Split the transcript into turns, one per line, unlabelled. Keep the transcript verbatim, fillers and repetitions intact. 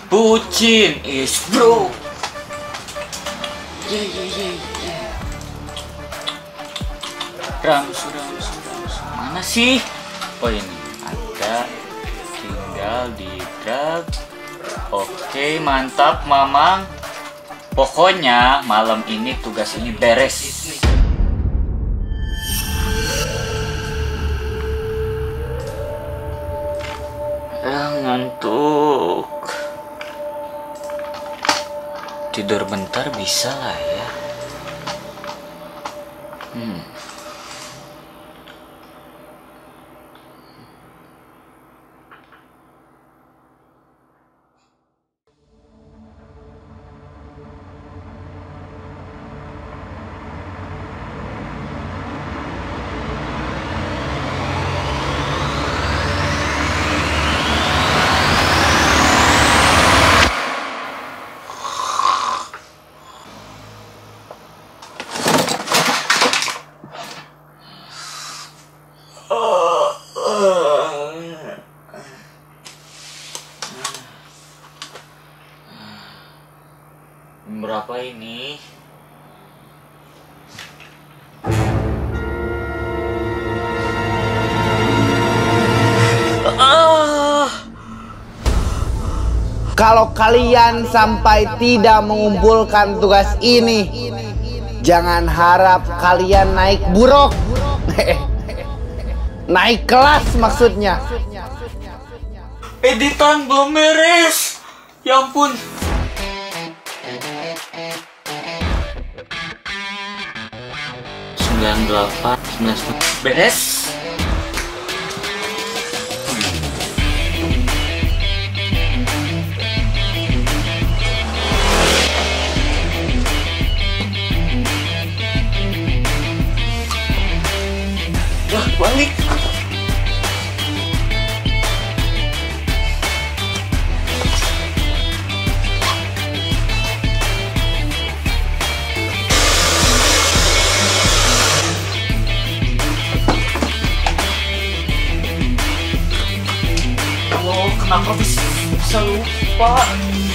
Bucin is bro. Ye ye ye ye. Ramsu ramsu ramsu. Mana sih? Oh ini ada. Tinggal di drag. Oke mantap Mamang. Pokoknya malam ini tugas ini beres. Ah, ngantuk. Tidur bentar bisa lah ya. Hmm. Berapa ini? Ah.
Kalau kalian sampai tidak mengumpulkan tugas ini, jangan harap kalian naik buruk. Naik kelas maksudnya.
Editan belum beres. Ya ampun. sembilan delapan sembilan sembilan beres. Wah, balik. Kenapa bisa, bisa lupa?